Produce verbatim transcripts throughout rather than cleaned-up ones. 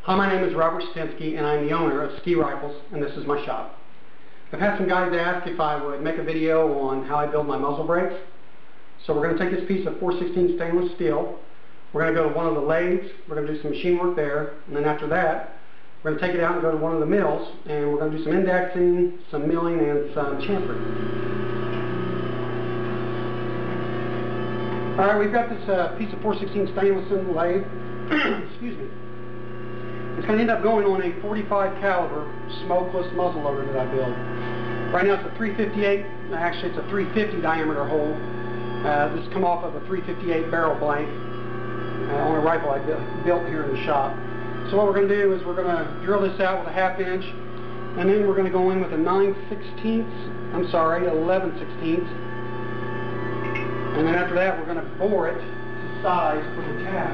Hi, my name is Robert Stinsky, and I'm the owner of Ski Rifles, and this is my shop. I've had some guys ask if I would make a video on how I build my muzzle brakes. So we're going to take this piece of four sixteen stainless steel. We're going to go to one of the lathes. We're going to do some machine work there, and then after that, we're going to take it out and go to one of the mills, and we're going to do some indexing, some milling, and some chamfering. Alright, we've got this uh, piece of four sixteen stainless in the lathe. Excuse me. It's going to end up going on a forty-five caliber smokeless muzzle loader that I build. Right now it's a three fifty-eight, actually it's a three fifty diameter hole. Uh, this has come off of a three fifty-eight barrel blank uh, on a rifle I built here in the shop. So what we're going to do is we're going to drill this out with a half inch, and then we're going to go in with a nine sixteenths, I'm sorry, eleven sixteenths. And then after that, we're going to bore it to size for the tap.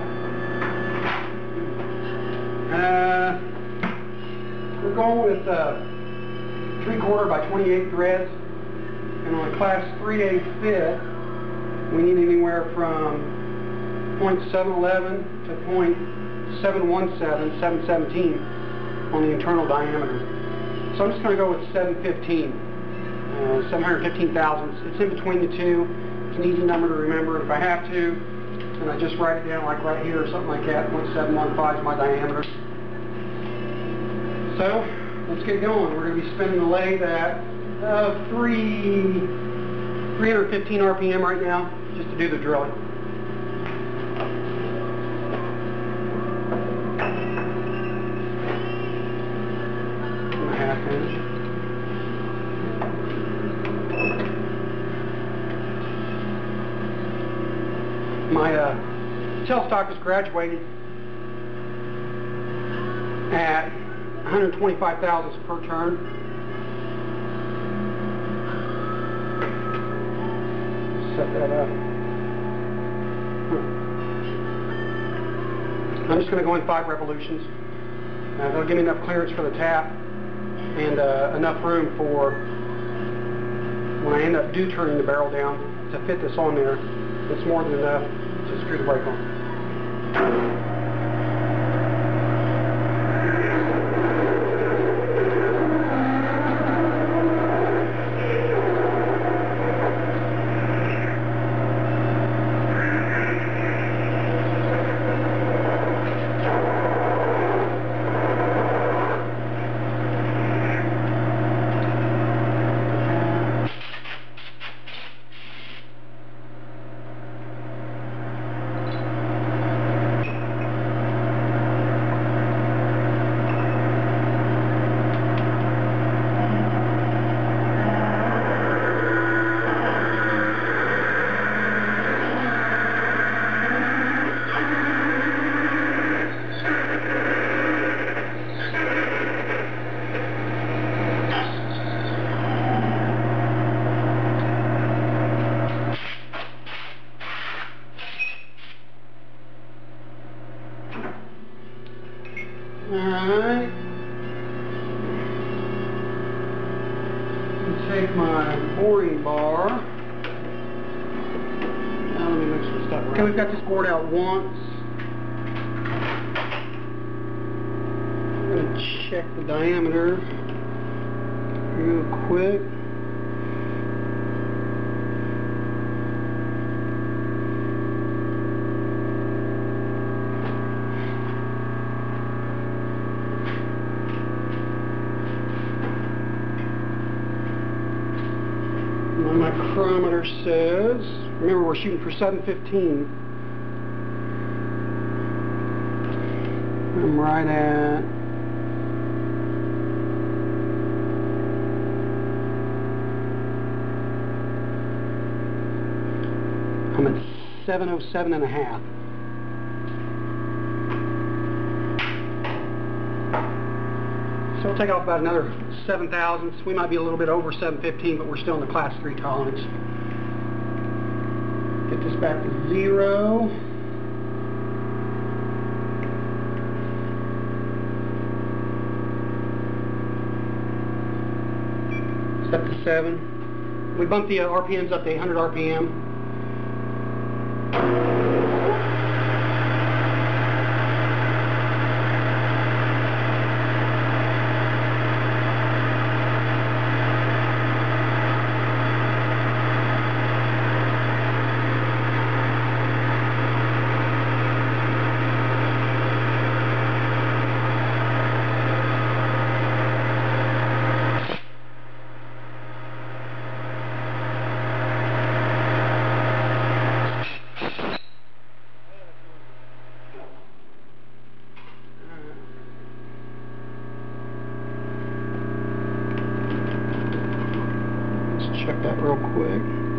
Uh, we're going with uh, three quarter by twenty-eight threads, and on a class three eighths bit, we need anywhere from point seven one one to point seven one seven, seven seventeen on the internal diameter. So I'm just going to go with seven fifteen, uh, seven hundred fifteen thousandths. It's in between the two. It's an easy number to remember. If I have to, then I just write it down like right here or something like that. point seven one five is my diameter. So let's get going. We're going to be spinning the lathe at uh, three, three hundred fifteen R P M right now, just to do the drilling. A half inch. My uh, tailstock is graduated at one hundred twenty-five thousandths per turn. Set that up. I'm just going to go in five revolutions. Uh, that'll give me enough clearance for the tap and uh, enough room for when I end up do turning the barrel down to fit this on there. It's more than enough to screw the brake on. Alright, take my boring bar. Now let me mix some stuff around. Okay, we've got this bored out once. I'm going to check the diameter real quick. My micrometer says, remember we're shooting for seven fifteen. I'm right at I'm at seven oh seven and a half. So we'll take off about another seven thousandths. We might be a little bit over seven fifteen, but we're still in the class three tolerance. Get this back to zero. Step to seven. We bump the uh, R P Ms up to eight hundred R P M. check that real quick.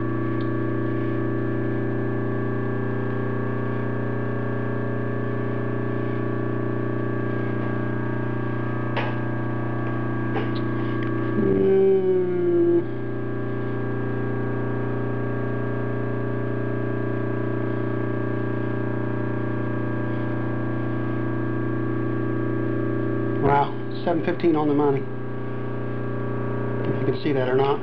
Wow, seven fifteen on the money. If you can see that or not.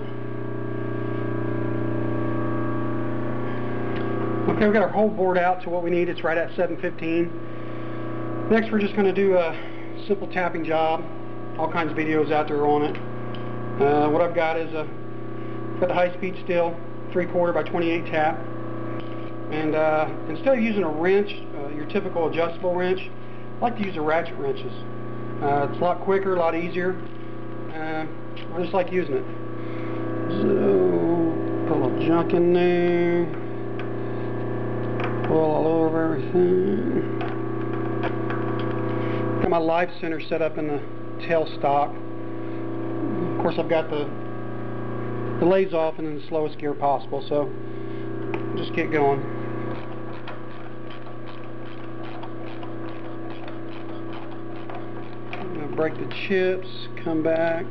Okay, we've got our whole board out to what we need. It's right at seven fifteen. Next, we're just going to do a simple tapping job. All kinds of videos out there on it. Uh, what I've got is a got the high-speed steel three quarter by twenty-eight tap. And uh, instead of using a wrench, uh, your typical adjustable wrench, I like to use the ratchet wrenches. Uh, it's a lot quicker, a lot easier. Uh, I just like using it. So, put a little junk in there. Pull all over everything. Got my life center set up in the tailstock. Of course, I've got the the lathes off and in the slowest gear possible, so just get going. Break the chips, come back.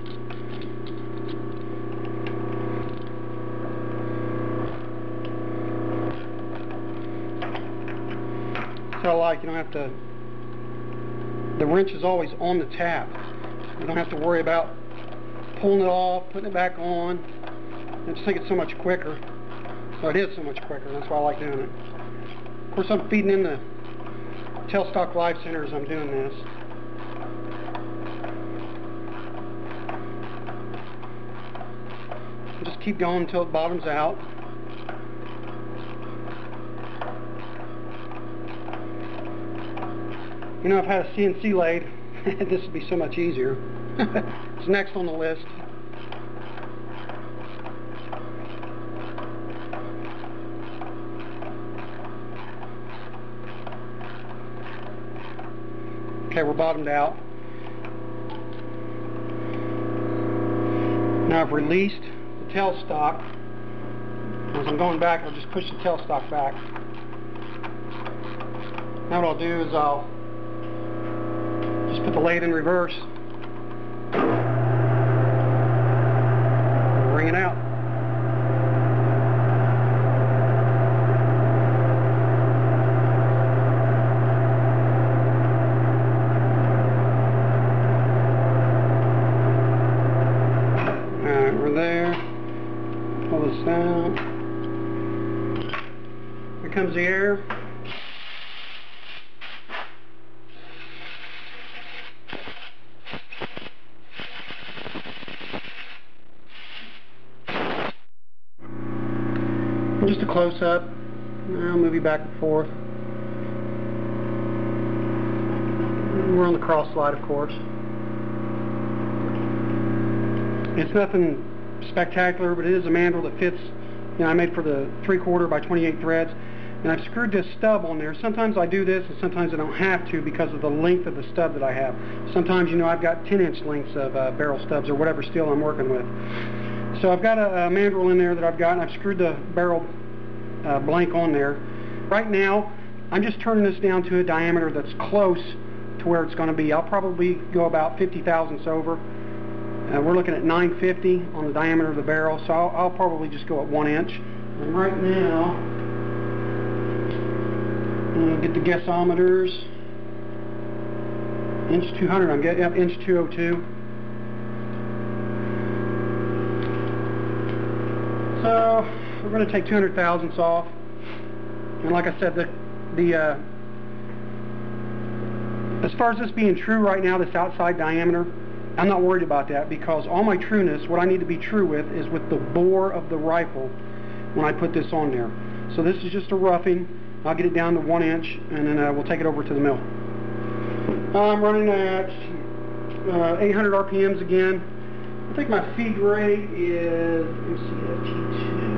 So I like, you don't have to, the wrench is always on the tap. You don't have to worry about pulling it off, putting it back on. I just think it's so much quicker. So it is so much quicker, that's why I like doing it. Of course, I'm feeding in the tailstock live center as I'm doing this. Just keep going until it bottoms out. You know, if I had a C N C lathe, this would be so much easier. It's next on the list. Okay, we're bottomed out. Now I've released the tailstock. As I'm going back, I'll just push the tailstock back. Now what I'll do is I'll just put the lathe in reverse. Bring it out. Alright, we're there. Pull this down. Here comes the air. Just a close-up. I'll move you back and forth. We're on the cross slide, of course. It's nothing spectacular, but it is a mandrel that fits. You know, I made for the three quarter by twenty-eight threads, and I've screwed this stub on there. Sometimes I do this, and sometimes I don't have to because of the length of the stub that I have. Sometimes, you know, I've got ten inch lengths of uh, barrel stubs or whatever steel I'm working with. So I've got a, a mandrel in there that I've got, and I've screwed the barrel uh, blank on there. Right now, I'm just turning this down to a diameter that's close to where it's going to be. I'll probably go about fifty thousandths over. Uh, we're looking at nine fifty on the diameter of the barrel, so I'll, I'll probably just go at one inch. And right now, I'll get the guessometers. Inch two hundred, I'm getting, yep, inch two oh two. So we're going to take two hundred thousandths off, and like I said, the the uh, as far as this being true right now, this outside diameter, I'm not worried about that because all my trueness, what I need to be true with, is with the bore of the rifle when I put this on there. So this is just a roughing. I'll get it down to one inch, and then uh, we'll take it over to the mill. I'm running at uh, eight hundred R P Ms again. I think my feed rate is, let me see, F T two.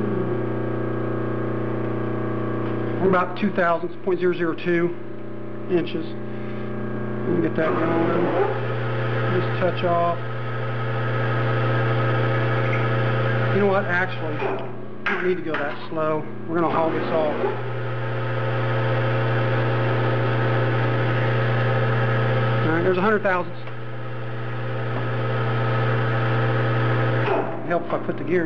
We're about two thousandths, zero point zero zero two inches. Let me get that going. Just touch off. You know what, actually, I don't need to go that slow. We're going to haul this off. Alright, there's a hundred thousandths. Help if I put the gear.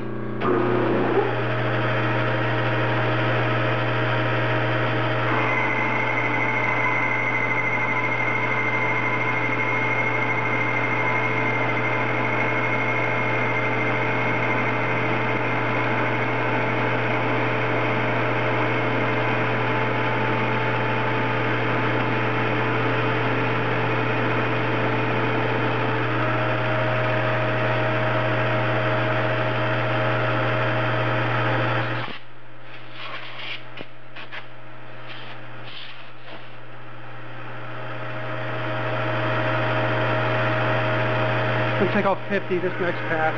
I'm going to take off fifty this next pass.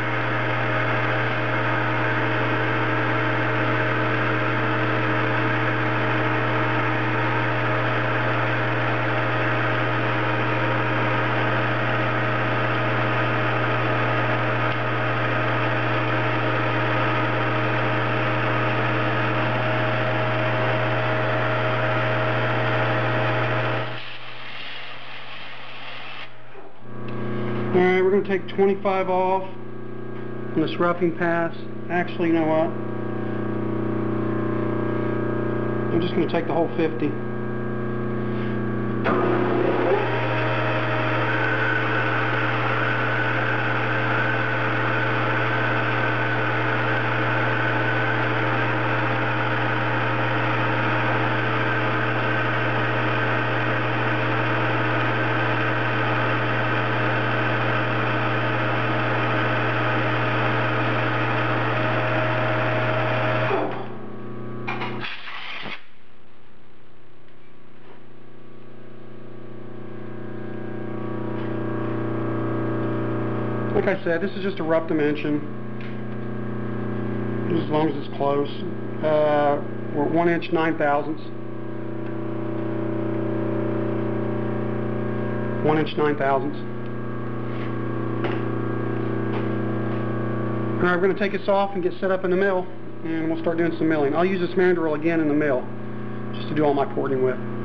Alright, we're going to take twenty-five off on this roughing pass. Actually, you know what? I'm just going to take the whole fifty. Like I said, this is just a rough dimension, as long as it's close. Uh, we're at one inch nine thousandths. One inch nine thousandths. Alright, we're going to take this off and get set up in the mill, and we'll start doing some milling. I'll use this mandrel again in the mill, just to do all my porting with.